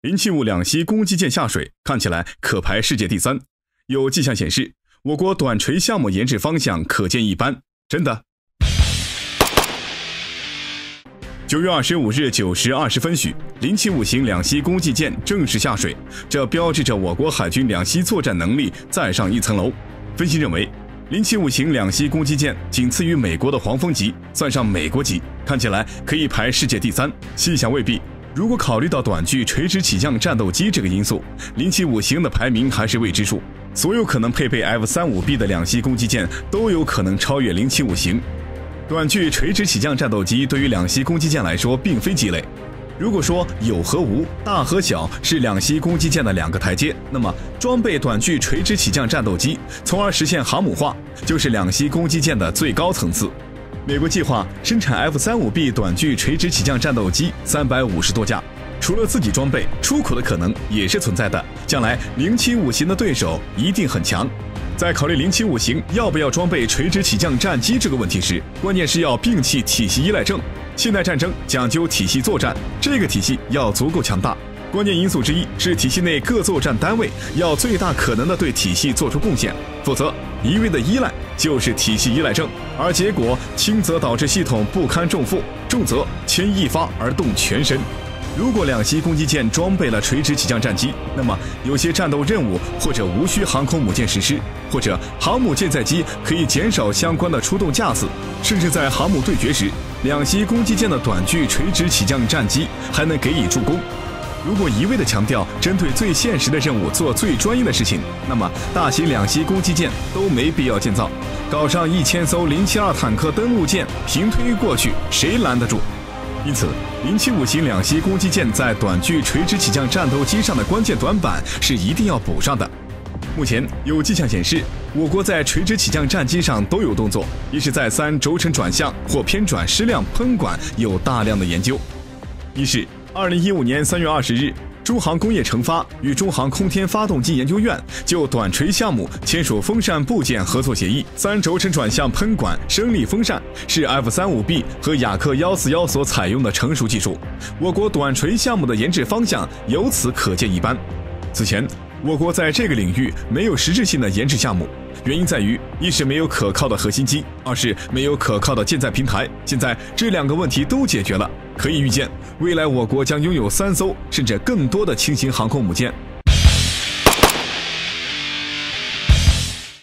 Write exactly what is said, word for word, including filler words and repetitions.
零七五两栖攻击舰下水，看起来可排世界第三。有迹象显示，我国短锤项目研制方向可见一斑，真的。九月二十五日九时二十分许，零七五型两栖攻击舰正式下水，这标志着我国海军两栖作战能力再上一层楼。分析认为，零七五型两栖攻击舰仅次于美国的黄蜂级，算上美国级，看起来可以排世界第三。细想未必，如果考虑到短距垂直起降战斗机这个因素，零七五型的排名还是未知数。所有可能配备 F 三十五 B 的两栖攻击舰都有可能超越零七五型。短距垂直起降战斗机对于两栖攻击舰来说并非鸡肋。如果说有和无、大和小是两栖攻击舰的两个台阶，那么装备短距垂直起降战斗机，从而实现航母化，就是两栖攻击舰的最高层次。美国计划生产 F 三十五 B 短距垂直起降战斗机三百五十多架，除了自己装备，出口的可能也是存在的。将来零七五型的对手一定很强。在考虑零七五型要不要装备垂直起降战机这个问题时，关键是要摒弃体系依赖症。现代战争讲究体系作战，这个体系要足够强大。关键因素之一是体系内各作战单位要最大可能的对体系做出贡献，否则一味的依赖就是体系依赖症，而结果轻则导致系统不堪重负，重则牵一发而动全身。如果两栖攻击舰装备了垂直起降战机，那么有些战斗任务或者无需航空母舰实施，或者航母舰载机可以减少相关的出动架次，甚至在航母对决时，两栖攻击舰的短距垂直起降战机还能给予助攻。如果一味的强调针对最现实的任务做最专业的事情，那么大型两栖攻击舰都没必要建造，搞上一千艘零七二坦克登陆舰平推过去，谁拦得住？因此，零七五型两栖攻击舰在短距垂直起降战斗机上的关键短板是一定要补上的。目前有迹象显示，我国在垂直起降战机上都有动作，一是再三轴承转向或偏转矢量喷管有大量的研究。一是二零一五年三月二十日，中航工业成发与中航空天发动机研究院就短垂项目签署风扇部件合作协议。三轴承转向喷管升力风扇是 F 三十五 B 和雅克一四一所采用的成熟技术，我国短垂项目的研制方向由此可见一斑。此前，我国在这个领域没有实质性的研制项目，原因在于一是没有可靠的核心机，二是没有可靠的舰载平台。现在这两个问题都解决了，可以预见，未来我国将拥有三艘甚至更多的轻型航空母舰。